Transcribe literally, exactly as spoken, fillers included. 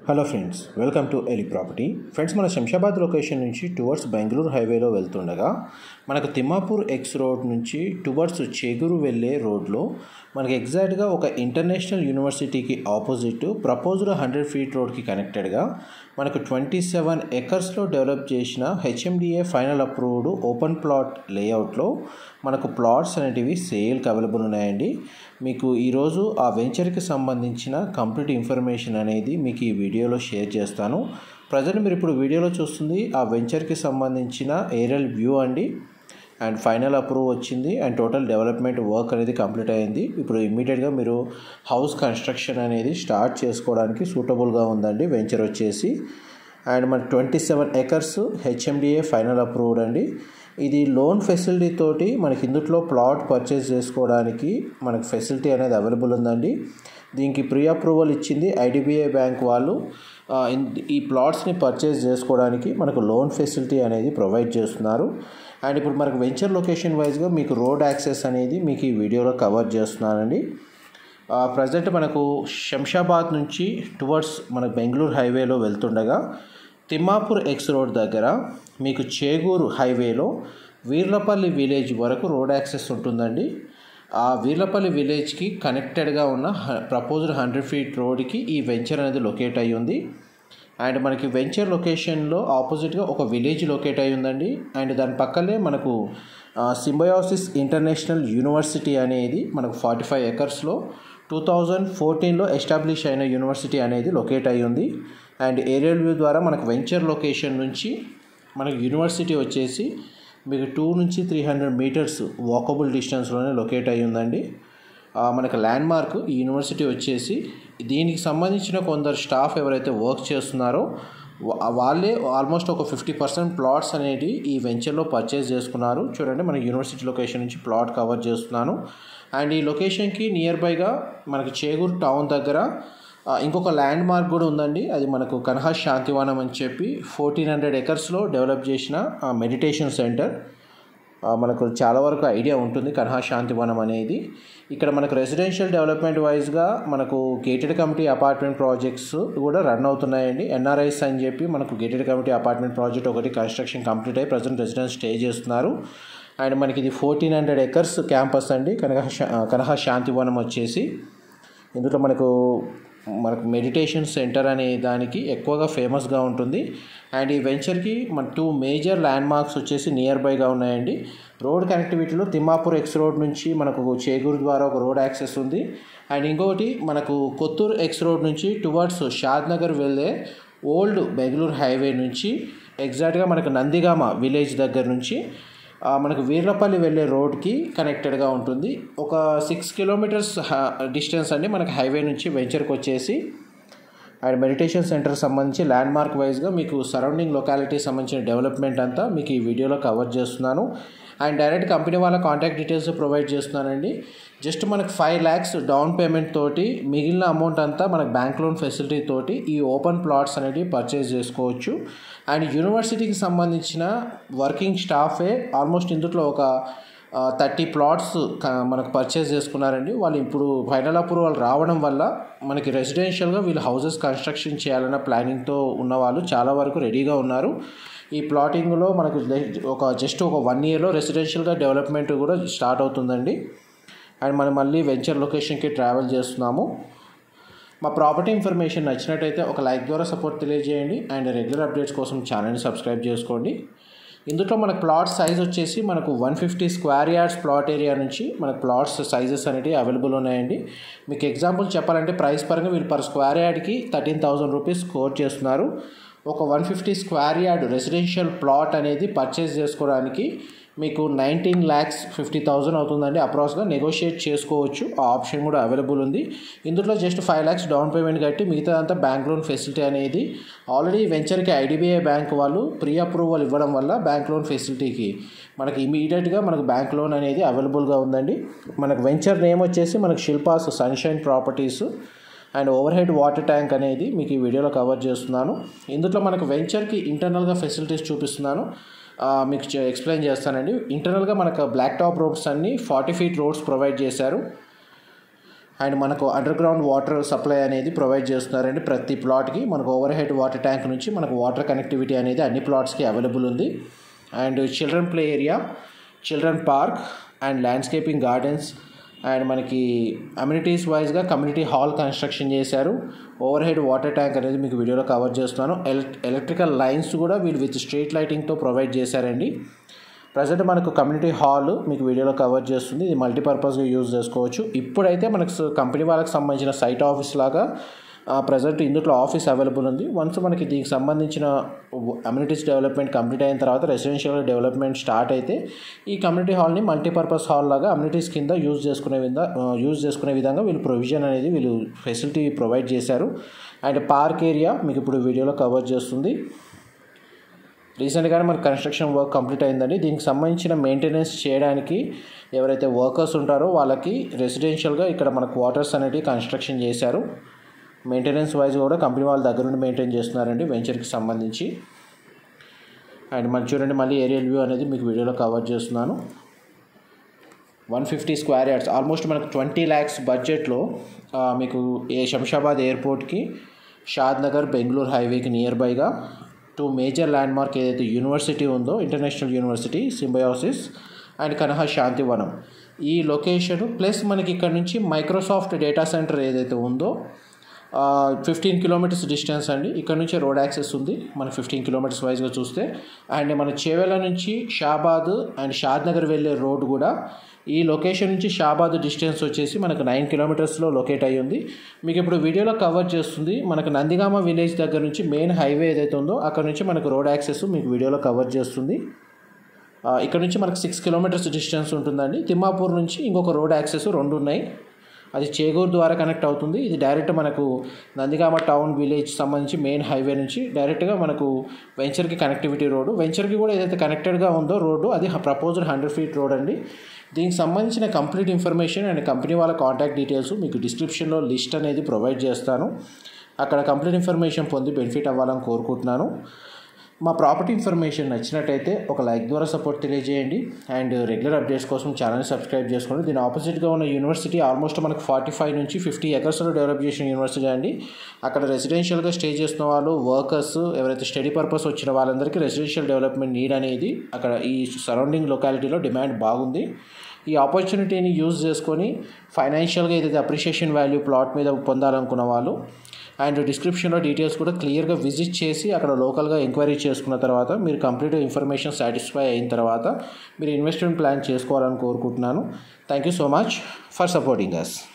Hello friends, welcome to Eli property. Friends, మన Shamshabad location నుంచి towards Bengaluru హైవేలో వెళ్తుండగా మనకు తిమ్మాపూర్ ఎక్స్ రోడ్ నుంచి టువర్డ్స్ చేగూరు వెళ్ళే రోడ్లో మనకి ఎగ్జాక్ట్గా ఒక ఇంటర్నేషనల్ యూనివర్సిటీకి ఆపోజిట్ ప్రపోజ్డ్ హండ్రెడ్ ఫీట్ రోడ్కి కనెక్టెడ్గా మనకు ట్వంటీ సెవెన్ ఎకర్స్లో డెవలప్ చేసిన HMDA final approved open plot లేఅవుట్లో మనకు ప్లాట్స్ అనేటివి సేల్కి అవైలబుల్ ఉన్నాయండి. మీకు ఈరోజు ఆ వెంచర్కి సంబంధించిన కంప్లీట్ ఇన్ఫర్మేషన్ అనేది మీకు ఈ వీడియోలో షేర్ చేస్తాను. ప్రజెంట్ మీరు ఇప్పుడు వీడియోలో చూస్తుంది ఆ వెంచర్కి సంబంధించిన ఏరియల్ వ్యూ అండి. అండ్ ఫైనల్ అప్రూవ్ వచ్చింది అండ్ టోటల్ డెవలప్మెంట్ వర్క్ అనేది కంప్లీట్ అయింది. ఇప్పుడు ఇమ్మీడియట్గా మీరు హౌస్ కన్స్ట్రక్షన్ అనేది స్టార్ట్ చేసుకోవడానికి సూటబుల్గా ఉందండి వెంచర్ వచ్చేసి. అండ్ మన twenty seven acres HMDA final approved అండి. ఇది లోన్ ఫెసిలిటీ తోటి మనకి ఇందులో ప్లాట్ పర్చేస్ చేసుకోవడానికి మనకు ఫెసిలిటీ అనేది అవైలబుల్ ఉందండి. దీనికి ప్రీ అప్రూవల్ ఇచ్చింది ఐడిబిఐ బ్యాంక్ వాళ్ళు. ఈ ప్లాట్స్ని పర్చేస్ చేసుకోవడానికి మనకు లోన్ ఫెసిలిటీ అనేది ప్రొవైడ్ చేస్తున్నారు. అండ్ ఇప్పుడు మనకు వెంచర్ లొకేషన్ వైజ్గా మీకు రోడ్ యాక్సెస్ అనేది మీకు ఈ వీడియోలో కవర్ చేస్తున్నానండి. ప్రజెంట్ మనకు శంషాబాద్ నుంచి టువర్డ్స్ మన బెంగళూరు హైవేలో వెళ్తుండగా తిమ్మాపూర్ ఎక్స్ రోడ్ దగ్గర మీకు చేగూరు హైవేలో వీర్లపల్లి విలేజ్ వరకు రోడ్ యాక్సెస్ ఉంటుందండి. ఆ వీర్లపల్లి విలేజ్కి కనెక్టెడ్గా ఉన్న ప్రపోజ్డ్ హండ్రెడ్ ఫీట్ రోడ్కి ఈ వెంచర్ అనేది లొకేట్ అయ్యి ఉంది. అండ్ మనకి వెంచర్ లొకేషన్లో ఆపోజిట్గా ఒక విలేజ్ లొకేట్ అయి ఉందండి. అండ్ దాని పక్కనే మనకు సింబయోసిస్ ఇంటర్నేషనల్ యూనివర్సిటీ అనేది మనకు ఫార్టీ ఫైవ్ ఎకర్స్లో టూ థౌజండ్ ఫోర్టీన్లో ఎస్టాబ్లిష్ అయిన యూనివర్సిటీ అనేది లొకేట్ అయి ఉంది. అండ్ ఏరియల్ వ్యూ ద్వారా మనకు వెంచర్ లొకేషన్ నుంచి మనకు యూనివర్సిటీ వచ్చేసి మీకు టూ నుంచి త్రీ హండ్రెడ్ మీటర్స్ వాకబుల్ డిస్టెన్స్లోనే లొకేట్ అయి ఉందండి. మనకు ల్యాండ్ మార్క్ ఈ యూనివర్సిటీ వచ్చేసి దీనికి సంబంధించిన కొందరు స్టాఫ్ ఎవరైతే వర్క్ చేస్తున్నారో వాళ్ళే ఆల్మోస్ట్ ఒక ఫిఫ్టీ పర్సెంట్ ప్లాట్స్ అనేవి ఈ వెంచర్లో పర్చేస్ చేసుకున్నారు. చూడండి, మన యూనివర్సిటీ లొకేషన్ నుంచి ప్లాట్ కవర్ చేస్తున్నాను. అండ్ ఈ లొకేషన్కి నియర్ బైగా మనకి చేగూరు టౌన్ దగ్గర ఇంకొక ల్యాండ్ మార్క్ కూడా ఉందండి. అది మనకు కన్హా శాంతివనం అని చెప్పి ఫోర్టీన్ హండ్రెడ్ ఎకర్స్లో డెవలప్ చేసిన మెడిటేషన్ సెంటర్. మనకు చాలా వరకు ఐడియా ఉంటుంది కన్హా శాంతివనం అనేది. ఇక్కడ మనకు రెసిడెన్షియల్ డెవలప్మెంట్ వైజ్గా మనకు గేటెడ్ కమిటీ అపార్ట్మెంట్ ప్రాజెక్ట్స్ కూడా రన్ అవుతున్నాయండి. ఎన్ఆర్ఐస్ అని చెప్పి మనకు గేటెడ్ కమిటీ అపార్ట్మెంట్ ప్రాజెక్ట్ ఒకటి కన్స్ట్రక్షన్ కంప్లీట్ అయ్యి ప్రజెంట్ రెసిడెన్స్ స్టే చేస్తున్నారు. అండ్ మనకి ఇది ఫోర్టీన్ హండ్రెడ్ ఎకర్స్ క్యాంపస్ అండి కనహా కన్హా శాంతివనం వచ్చేసి. ఇందులో మనకు మనకు మెడిటేషన్ సెంటర్ అనే దానికి ఎక్కువగా ఫేమస్గా ఉంటుంది. అండ్ ఈ వెంచర్కి మన టూ మేజర్ ల్యాండ్ మార్క్స్ వచ్చేసి నియర్ బైగా ఉన్నాయండి. రోడ్ కనెక్టివిటీలో తిమ్మాపూర్ ఎక్స్ రోడ్ నుంచి మనకు చేగూరు ద్వారా ఒక రోడ్ యాక్సెస్ ఉంది. అండ్ ఇంకొకటి మనకు కొత్తూరు ఎక్స్ రోడ్ నుంచి టువర్డ్స్ షాద్ నగర్ వెళ్ళే ఓల్డ్ బెంగళూరు హైవే నుంచి ఎగ్జాక్ట్గా మనకు నందిగామ విలేజ్ దగ్గర నుంచి మనకు వీర్లపల్లి వెళ్ళే రోడ్కి కనెక్టెడ్గా ఉంటుంది. ఒక సిక్స్ కిలోమీటర్స్ డిస్టెన్స్ అండి మనకు హైవే నుంచి వెంచర్కి వచ్చేసి. అండ్ మెడిటేషన్ సెంటర్కి సంబంధించి ల్యాండ్ మార్క్ వైజ్గా మీకు సరౌండింగ్ లొకాలిటీ సంబంధించిన డెవలప్మెంట్ అంతా మీకు ఈ వీడియోలో కవర్ చేస్తున్నాను. అండ్ డైరెక్ట్ కంపెనీ వాళ్ళ కాంటాక్ట్ డీటెయిల్స్ ప్రొవైడ్ చేస్తున్నానండి. జస్ట్ మనకు ఫైవ్ ల్యాక్స్ డౌన్ పేమెంట్ తోటి మిగిలిన అమౌంట్ అంతా మనకు బ్యాంక్ లోన్ ఫెసిలిటీ తోటి ఈ ఓపెన్ ప్లాట్స్ అనేవి పర్చేస్ చేసుకోవచ్చు. అండ్ యూనివర్సిటీకి సంబంధించిన వర్కింగ్ స్టాఫే ఆల్మోస్ట్ ఇందులో ఒక థర్టీ ప్లాట్స్ మనకు పర్చేస్ చేసుకున్నారండి. వాళ్ళు ఇప్పుడు ఫైనల్ అప్రూవల్ రావడం వల్ల మనకి రెసిడెన్షియల్గా వీళ్ళు హౌసెస్ కన్స్ట్రక్షన్ చేయాలన్న ప్లానింగ్తో ఉన్న వాళ్ళు చాలా వరకు రెడీగా ఉన్నారు. ఈ ప్లాటింగ్లో మనకు ఒక జస్ట్ ఒక వన్ ఇయర్లో రెసిడెన్షియల్గా డెవలప్మెంట్ కూడా స్టార్ట్ అవుతుందండి. అండ్ మనం మళ్ళీ వెంచర్ లొకేషన్కి ట్రావెల్ చేస్తున్నాము. మా ప్రాపర్టీ ఇన్ఫర్మేషన్ నచ్చినట్టయితే ఒక లైక్ ద్వారా సపోర్ట్ తెలియజేయండి. అండ్ రెగ్యులర్ అప్డేట్స్ కోసం ఛానల్ని సబ్స్క్రైబ్ చేసుకోండి. ఇందులో మనకు ప్లాట్ సైజ్ వచ్చేసి మనకు one fifty square yards plot area నుంచి మనకు ప్లాట్స్ సైజెస్ అనేవి అవైలబుల్ ఉన్నాయండి. మీకు ఎగ్జాంపుల్ చెప్పాలంటే ప్రైస్ పరంగా వీళ్ళు పర్ స్క్వేర్ యార్డ్కి థర్టీన్ థౌజండ్ రూపీస్ స్కోర్ చేస్తున్నారు. ఒక one fifty square yard residential plot అనేది పర్చేస్ చేసుకోవడానికి మీకు నైన్టీన్ ల్యాక్స్ ఫిఫ్టీ థౌజండ్ అవుతుందండి. అప్రాక్స్గా నెగోషియేట్ చేసుకోవచ్చు, ఆ ఆప్షన్ కూడా అవైలబుల్ ఉంది. ఇందులో just five lakhs down payment కట్టి మిగతా అంతా బ్యాంక్ లోన్ ఫెసిలిటీ అనేది ఆల్రెడీ వెంచర్కి ఐడిబిఐ బ్యాంక్ వాళ్ళు ప్రీ అప్రూవల్ ఇవ్వడం వల్ల బ్యాంక్ లోన్ ఫెసిలిటీకి మనకి ఇమీడియట్గా మనకు బ్యాంక్ లోన్ అనేది అవైలబుల్గా ఉందండి. మనకు వెంచర్ నేమ్ వచ్చేసి మనకు Shilpa's sunshine properties. And overhead water tank అనేది మీకు ఈ వీడియోలో కవర్ చేస్తున్నాను. ఇందులో మనకు వెంచర్కి ఇంటర్నల్గా ఫెసిలిటీస్ చూపిస్తున్నాను, మీకు ఎక్స్ప్లెయిన్ చేస్తానండి. ఇంటర్నల్గా మనకు బ్లాక్ టాప్ రోడ్స్ అన్ని ఫార్టీ ఫీట్ రోడ్స్ ప్రొవైడ్ చేశారు. అండ్ మనకు అండర్ గ్రౌండ్ వాటర్ సప్లై అనేది ప్రొవైడ్ చేస్తున్నారండి. ప్రతి ప్లాట్కి మనకు ఓవర్ హెడ్ వాటర్ ట్యాంక్ నుంచి మనకు వాటర్ కనెక్టివిటీ అనేది అన్ని ప్లాట్స్కి అవైలబుల్ ఉంది. And children play area, children park and landscaping gardens and మనకి అమ్యూనిటీస్ వైజ్గా కమ్యూనిటీ హాల్ కన్స్ట్రక్షన్ చేశారు. ఓవర్ హెడ్ వాటర్ ట్యాంక్ అనేది మీకు వీడియోలో కవర్ చేస్తున్నాను. ఎలక్ట్రికల్ లైన్స్ కూడా వీళ్ళు విత్ స్ట్రీట్ లైటింగ్తో ప్రొవైడ్ చేశారండి. ప్రజెంట్ మనకు కమ్యూనిటీ హాల్ మీకు వీడియోలో కవర్ చేస్తుంది. ఇది మల్టీపర్పస్గా యూజ్ చేసుకోవచ్చు. ఇప్పుడైతే మనకు కంపెనీ వాళ్ళకి సంబంధించిన సైట్ ఆఫీస్ లాగా ప్రజెంట్ ఇందులో ఆఫీస్ అవైలబుల్ ఉంది. వన్స్ మనకి దీనికి సంబంధించిన అమ్యూనిటీస్ డెవలప్మెంట్ కంప్లీట్ అయిన తర్వాత రెసిడెన్షియల్ డెవలప్మెంట్ స్టార్ట్ అయితే ఈ కమ్యూనిటీ హాల్ని మల్టీపర్పస్ హాల్ లాగా అమ్యూనిటీస్ కింద యూజ్ చేసుకునే విధంగా యూజ్ చేసుకునే విధంగా వీళ్ళు ప్రొవిజన్ అనేది వీళ్ళు ఫెసిలిటీ ప్రొవైడ్ చేశారు. అండ్ పార్క్ ఏరియా మీకు ఇప్పుడు వీడియోలో కవర్ చేస్తుంది. రీసెంట్గానే మనకు కన్స్ట్రక్షన్ వర్క్ కంప్లీట్ అయిందండి. దీనికి సంబంధించిన మెయింటెనెన్స్ చేయడానికి ఎవరైతే వర్కర్స్ ఉంటారో వాళ్ళకి రెసిడెన్షియల్గా ఇక్కడ మనకు క్వార్టర్స్ అనేవి కన్స్ట్రక్షన్ చేశారు. మెయింటెనెన్స్ వైజ్ కూడా కంపెనీ వాళ్ళ దగ్గర నుండి మెయింటైన్ చేస్తున్నారండి వెంచర్కి సంబంధించి. అండ్ మనం చూడండి మళ్ళీ ఏరియల్ వ్యూ అనేది మీకు వీడియోలో కవర్ చేస్తున్నాను. One fifty square yards almost మనకు ట్వంటీ ల్యాక్స్ బడ్జెట్లో మీకు ఏ శంషాబాద్ ఎయిర్పోర్ట్కి, షాద్ నగర్ బెంగళూరు హైవేకి నియర్ బైగా టూ మేజర్ ల్యాండ్ మార్క్ ఏదైతే యూనివర్సిటీ ఉందో international university Symbiosis and Kanha Shantivanam ఈ లొకేషన్ ప్లస్ మనకి ఇక్కడ నుంచి మైక్రోసాఫ్ట్ డేటా సెంటర్ ఏదైతే ఉందో ఫిఫ్టీన్ కిలోమీటర్స్ డిస్టెన్స్ అండి. ఇక్కడ నుంచి రోడ్ యాక్సెస్ ఉంది మనకి ఫిఫ్టీన్ కిలోమీటర్స్ వైజ్గా చూస్తే. అండ్ మన చేవెళ్ళ నుంచి షాబాద్ అండ్ షాద్ నగర్ వెళ్ళే రోడ్ కూడా ఈ లొకేషన్ నుంచి షాబాద్ డిస్టెన్స్ వచ్చేసి మనకు నైన్ కిలోమీటర్స్లో లొకేట్ అయ్యి ఉంది. మీకు ఇప్పుడు వీడియోలో కవర్ చేస్తుంది మనకు నందిగామ విలేజ్ దగ్గర నుంచి మెయిన్ హైవే ఏదైతే ఉందో అక్కడ నుంచి మనకు రోడ్ యాక్సెస్ మీకు వీడియోలో కవర్ చేస్తుంది. ఇక్కడ నుంచి మనకు సిక్స్ కిలోమీటర్స్ డిస్టెన్స్ ఉంటుందండి. తిమ్మాపూర్ నుంచి ఇంకొక రోడ్ యాక్సెస్ రెండు ఉన్నాయి. అది చేగూరు ద్వారా కనెక్ట్ అవుతుంది. ఇది డైరెక్ట్ మనకు నందిగామ టౌన్ విలేజ్ సంబంధించి మెయిన్ హైవే నుంచి డైరెక్ట్గా మనకు వెంచర్కి కనెక్టివిటీ రోడ్డు. వెంచర్కి కూడా ఏదైతే కనెక్టెడ్గా ఉందో రోడ్డు అది ప్రపోజ్డ్ హండ్రెడ్ ఫీట్ రోడ్ అండి. దీనికి సంబంధించిన కంప్లీట్ ఇన్ఫర్మేషన్ అండ్ కంపెనీ వాళ్ళ కాంటాక్ట్ డీటెయిల్స్ మీకు డిస్క్రిప్షన్లో లిస్ట్ అనేది ప్రొవైడ్ చేస్తాను. అక్కడ కంప్లీట్ ఇన్ఫర్మేషన్ పొంది బెనిఫిట్ అవ్వాలని కోరుకుంటున్నాను. మా ప్రాపర్టీ ఇన్ఫర్మేషన్ నచ్చినట్టయితే ఒక లైక్ ద్వారా సపోర్ట్ తెలియజేయండి. అండ్ రెగ్యులర్ అప్డేట్స్ కోసం ఛానల్ని సబ్స్క్రైబ్ చేసుకోండి. దీని ఆపోజిట్గా ఉన్న యూనివర్సిటీ ఆల్మోస్ట్ మనకు ఫార్టీ ఫైవ్ నుంచి ఫిఫ్టీ ఎకర్స్లో డెవలప్ చేసిన యూనివర్సిటీ అండి. అక్కడ రెసిడెన్షియల్గా స్టే చేస్తున్న వాళ్ళు వర్కర్స్ ఎవరైతే స్టడీ పర్పస్ వచ్చిన వాళ్ళందరికీ రెసిడెన్షియల్ డెవలప్మెంట్ నీడ్ అనేది అక్కడ ఈ సరౌండింగ్ లొకాలిటీలో డిమాండ్ బాగుంది. ఈ ఆపర్చునిటీని యూజ్ చేసుకొని ఫైనాన్షియల్గా ఏదైతే అప్రిషియేషన్ వాల్యూ ప్లాట్ మీద పొందాలనుకున్న వాళ్ళు అండ్ డిస్క్రిప్షన్లో డీటెయిల్స్ కూడా క్లియర్గా విజిట్ చేసి అక్కడ లోకల్గా ఎంక్వైరీ చేసుకున్న తర్వాత మీరు కంప్లీట్ ఇన్ఫర్మేషన్ సాటిస్ఫై అయిన తర్వాత మీరు ఇన్వెస్ట్మెంట్ ప్లాన్ చేసుకోవాలని కోరుకుంటున్నాను. Thank you so much for supporting us.